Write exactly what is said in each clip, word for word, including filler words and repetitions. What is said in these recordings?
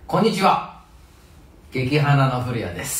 こんにちは。激花の古谷です。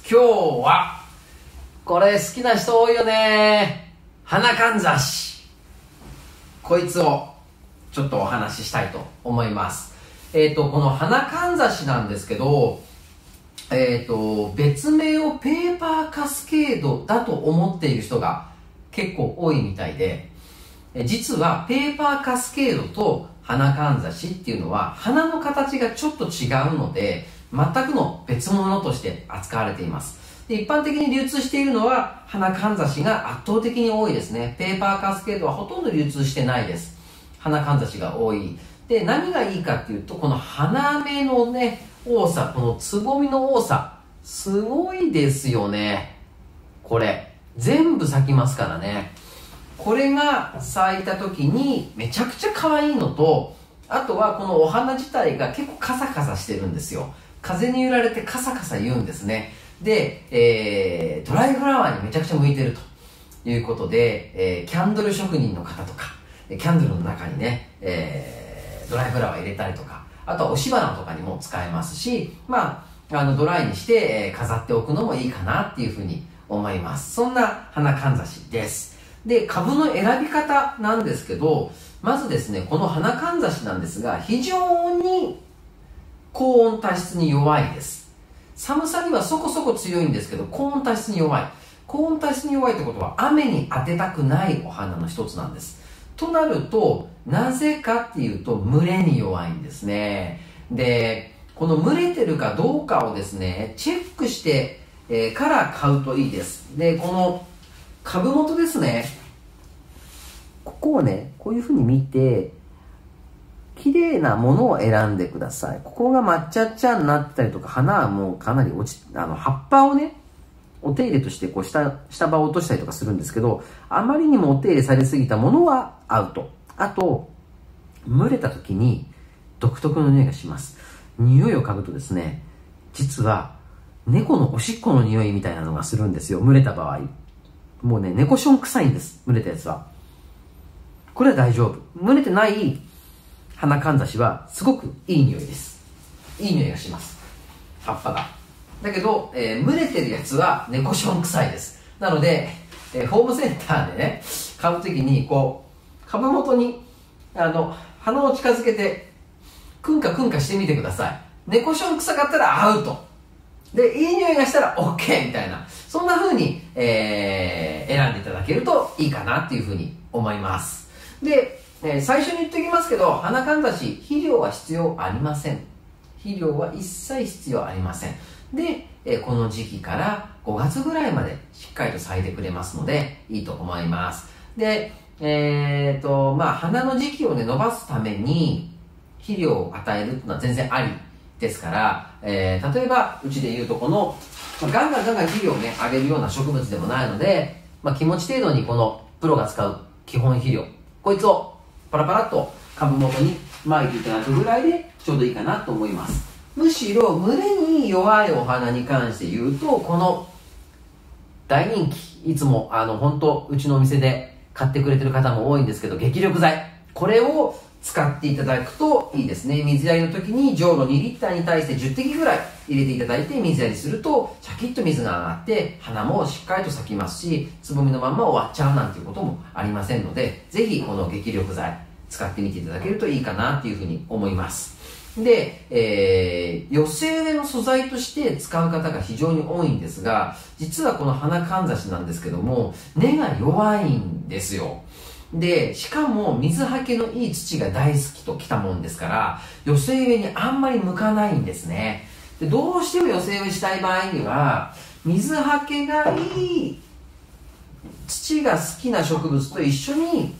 今日はこれ好きな人多いよね。花かんざし、こいつをちょっとお話ししたいと思います。えっとこの花かんざしなんですけど、えっと別名をペーパーカスケードだと思っている人が結構多いみたいで、実はペーパーカスケードと花かんざしっていうのは花の形がちょっと違うので全くの別物として扱われています。で一般的に流通しているのは花かんざしが圧倒的に多いですね。ペーパーカスケードはほとんど流通してないです。花かんざしが多い。で何がいいかっていうと、この花芽のね多さ、このつぼみの多さすごいですよね。これ全部咲きますからね。これが咲いた時にめちゃくちゃ可愛いのと、あとはこのお花自体が結構カサカサしてるんですよ。風に揺られてカサカサ言うんですね。で、えー、ドライフラワーにめちゃくちゃ向いてるということで、えー、キャンドル職人の方とかキャンドルの中にね、えー、ドライフラワー入れたりとか、あとは押し花とかにも使えますし、まあ、あのドライにして、えー、飾っておくのもいいかなっていうふうに思います。そんな花かんざしです。で、株の選び方なんですけど、まずですね、この花かんざしなんですが、非常に高温多湿に弱いです。寒さにはそこそこ強いんですけど、高温多湿に弱い。高温多湿に弱いってことは、雨に当てたくないお花の一つなんです。となると、なぜかっていうと、蒸れに弱いんですね。で、この蒸れてるかどうかをですね、チェックして、えー、から買うといいです。で、この株元ですね、ここをねこういうふうに見て綺麗なものを選んでください。ここが抹茶っちゃになってたりとか、花はもうかなり落ち、あの葉っぱをねお手入れとしてこう下下葉を落としたりとかするんですけど、あまりにもお手入れされすぎたものはアウト。あと蒸れた時に独特の匂いがします。匂いを嗅ぐとですね、実は猫のおしっこの匂いみたいなのがするんですよ、蒸れた場合。もうね、猫ション臭いんです、蒸れたやつは。これは大丈夫。蒸れてない花かんざしはすごくいい匂いです。いい匂いがします、葉っぱが。だけど、えー、蒸れてるやつは猫ション臭いです。なので、えー、ホームセンターでね買うときにこう株元にあの鼻を近づけてクンカクンカしてみてください。猫ション臭かったらアウトで、いい匂いがしたら OK みたいな、そんな風に、えー、選んでいただけるといいかなっていう風に思います。で、えー、最初に言っておきますけど、花かんざし肥料は必要ありません。肥料は一切必要ありません。で、えー、この時期からごがつぐらいまでしっかりと咲いてくれますのでいいと思います。で、えーとまあ花の時期をね伸ばすために肥料を与えるっていうのは全然ありですから、えー、例えばうちでいうとこの、まあ、ガンガンガンガン肥料をねあげるような植物でもないので、まあ、気持ち程度にこのプロが使う基本肥料、こいつをパラパラっと株元に撒いていただくぐらいでちょうどいいかなと思います。むしろ蒸れに弱いお花に関して言うと、この大人気、いつもあの本当うちのお店で買ってくれてる方も多いんですけど、激力剤、これを使っていただくといいですね。水やりの時にじょうろにリッターに対してじゅってきぐらい入れていただいて水やりするとシャキッと水が上がって花もしっかりと咲きますし、つぼみのまんま終わっちゃうなんていうこともありませんので、ぜひこの激力剤使ってみていただけるといいかなっていうふうに思います。で、えー、寄せ植えの素材として使う方が非常に多いんですが、実はこの花かんざしなんですけども根が弱いんですよ。で、しかも水はけのいい土が大好きときたもんですから、寄せ植えにあんまり向かないんですね。で、どうしても寄せ植えしたい場合には水はけがいい土が好きな植物と一緒に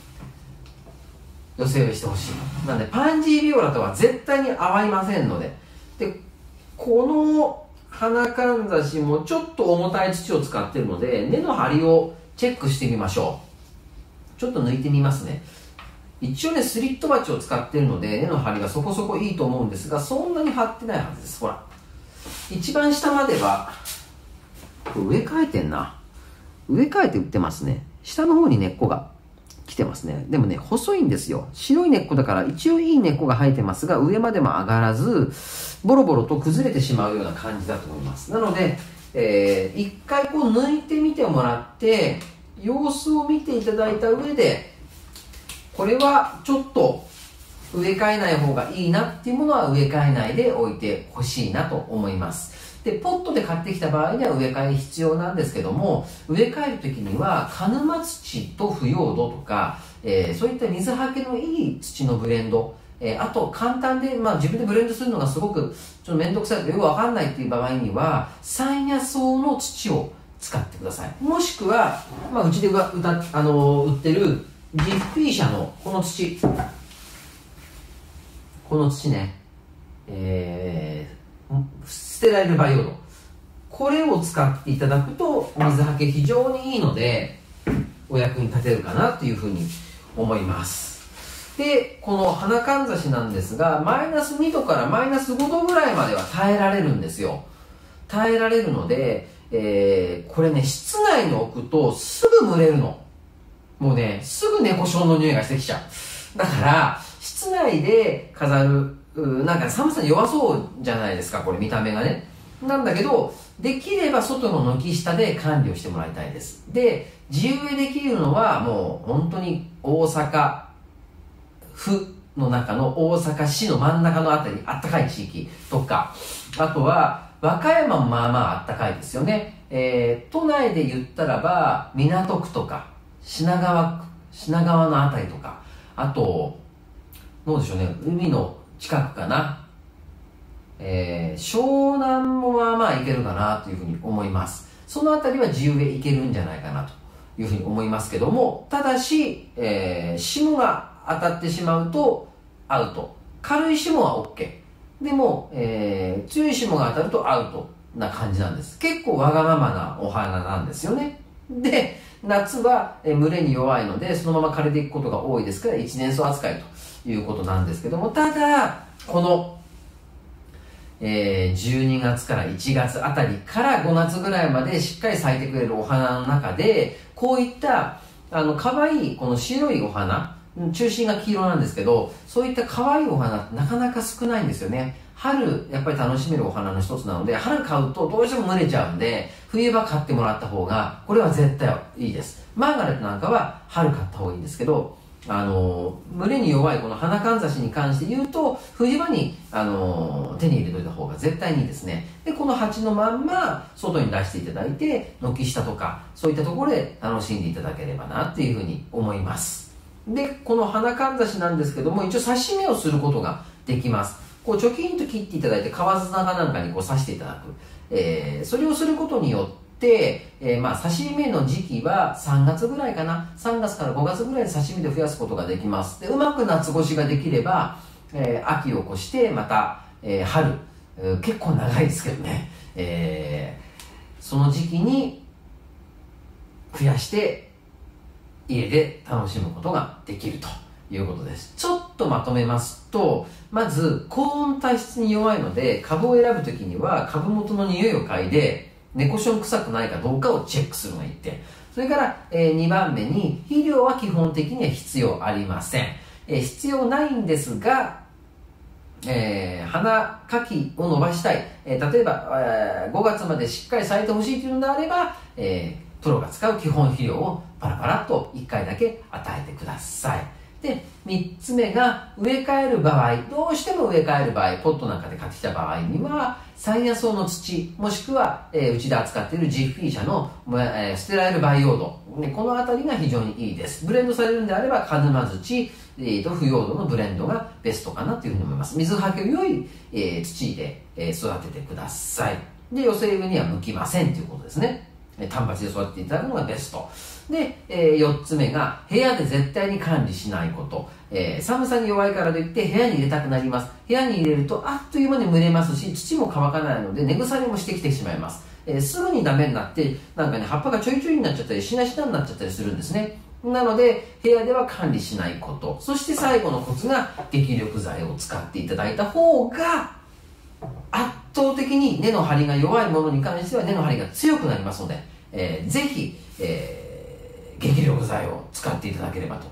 寄せ植えしてほしい。なのでパンジービオラとは絶対に合いませんので、でこの花かんざしもちょっと重たい土を使っているので、根の張りをチェックしてみましょう。ちょっと抜いてみますね。一応ねスリット鉢を使っているので根の張りがそこそこいいと思うんですが、そんなに張ってないはずです。ほら、一番下までは植え替えてんな、植え替えて売ってますね。下の方に根っこが来てますね。でもね、細いんですよ。白い根っこだから一応いい根っこが生えてますが、上までも上がらず、ボロボロと崩れてしまうような感じだと思います。なので、えー、一回こう抜いてみてもらって、様子を見ていただいた上で、これはちょっと植え替えない方がいいなっていうものは植え替えないで置いてほしいなと思います。で、ポットで買ってきた場合には植え替え必要なんですけども、植え替える時には鹿沼土と腐葉土とか、えー、そういった水はけのいい土のブレンド、えー、あと簡単で、まあ、自分でブレンドするのがすごくちょっと面倒くさいとよくわかんないっていう場合には山野草の土を使ってください。もしくは、まあ、うちでうたあのー、売ってるジッフィー社のこの土、この土ね、えーステライルバイオード、これを使っていただくと水はけ非常にいいのでお役に立てるかなというふうに思います。で、この花かんざしなんですが、マイナスにどからマイナスごどぐらいまでは耐えられるんですよ。耐えられるので、えー、これね、室内に置くとすぐ蒸れるの。もうね、すぐ猫ションの匂いがしてきちゃう。だから室内で飾る、なんか寒さに弱そうじゃないですか、これ見た目がね。なんだけど、できれば外の軒下で管理をしてもらいたいです。で、地植えできるのはもう本当に大阪府の中の大阪市の真ん中のあたり、あったかい地域とか、あとは和歌山もまあまああったかいですよね。えー、都内で言ったらば港区とか品川区、品川のあたりとか、あとどうでしょうね、海の近くかな、えー、湘南もまあまあいけるかなというふうに思います。そのあたりは地植えいけるんじゃないかなというふうに思いますけども、ただし、えー、霜が当たってしまうとアウト。軽い霜は OK。でも、えー、強い霜が当たるとアウトな感じなんです。結構わがままなお花なんですよね。で、夏は、えー、蒸れに弱いのでそのまま枯れていくことが多いですから一年草扱いということなんですけども、ただこの、えー、じゅうにがつからいちがつあたりからごがつぐらいまでしっかり咲いてくれるお花の中で、こういったあの可愛いこの白いお花、中心が黄色なんですけど、そういった可愛いお花ってなかなか少ないんですよね。春やっぱり楽しめるお花の一つなので、春買うとどうしても蒸れちゃうんで、冬場買ってもらった方がこれは絶対いいです。マーガレットなんかは春買った方がいいんですけど、あの蒸れに弱いこの花かんざしに関して言うと、冬場にあの手に入れといた方が絶対にいいですね。で、この鉢のまんま外に出していただいて、軒下とかそういったところで楽しんでいただければなっていうふうに思います。で、この花かんざしなんですけども、一応刺し身をすることができます。こうチョキンと切っていただいて、川砂かなんかにこう刺していただく、えー、それをすることによってで、えー、まあ刺身の時期はさんがつぐらいかな、さんがつからごがつぐらいで刺身で増やすことができます。で、うまく夏越しができれば、えー、秋を越してまた、えー、春、えー、結構長いですけどね、えー、その時期に増やして家で楽しむことができるということです。ちょっとまとめますと、まず高温多湿に弱いので、株を選ぶときには株元の匂いを嗅いで猫ション臭くないかどうかをチェックするのがいいって。それから、えー、にばんめに肥料は基本的には必要ありません。えー、必要ないんですが、えー、花かきを伸ばしたい、えー、例えば、えー、ごがつまでしっかり咲いてほしいというのであれば、えー、プロが使う基本肥料をパラパラっといっかいだけ与えてください。で、みっつめが植え替える場合、どうしても植え替える場合、ポットなんかで買ってきた場合には山野草の土、もしくは、えー、うちで扱っているジッフィー社の、えー、ステライルバイオード、ね、このあたりが非常にいいです。ブレンドされるんであれば鹿沼土、えー、と腐葉土のブレンドがベストかなというふうに思います。水はけの良い、えー、土で、えー、育ててください。で、寄せ植えには向きませんということですね。単鉢で育てていただくのがベストで、えー、よっつめが部屋で絶対に管理しないこと、えー、寒さに弱いからといって部屋に入れたくなります。部屋に入れるとあっという間に蒸れますし、土も乾かないので根腐れもしてきてしまいます。えー、すぐにダメになってなんかね、葉っぱがちょいちょいになっちゃったりしなしなになっちゃったりするんですね。なので部屋では管理しないこと、そして最後のコツが激力剤を使っていただいた方が圧倒的に根の張りが弱いものに関しては根の張りが強くなりますので、えー、ぜひ、えー、激力剤を使っていただければと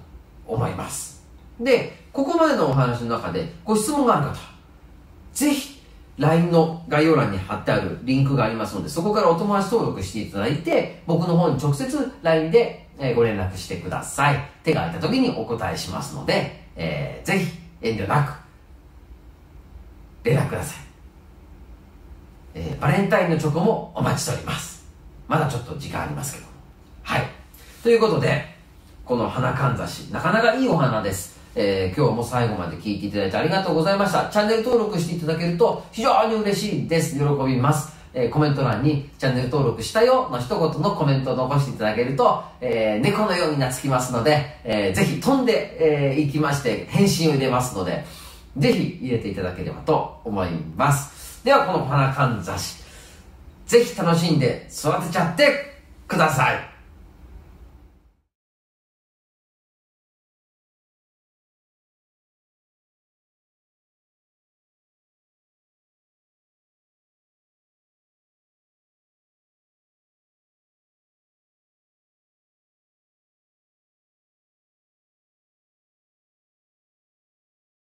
思います。で、ここまでのお話の中でご質問がある方、ぜひ ライン の概要欄に貼ってあるリンクがありますので、そこからお友達登録していただいて、僕の方に直接 ライン でご連絡してください。手が空いた時にお答えしますので、えー、ぜひ遠慮なく連絡ください。えー、バレンタインのチョコもお待ちしております。まだちょっと時間ありますけども。はい。ということで、この花かんざし、なかなかいいお花です。えー、今日も最後まで聞いていただいてありがとうございました。チャンネル登録していただけると非常に嬉しいです。喜びます。えー、コメント欄にチャンネル登録したよの一言のコメントを残していただけると、えー、猫のように懐きますので、えー、ぜひ飛んでい、えー、きまして返信を入れますので、ぜひ入れていただければと思います。ではこの花かんざし、ぜひ楽しんで育てちゃってください。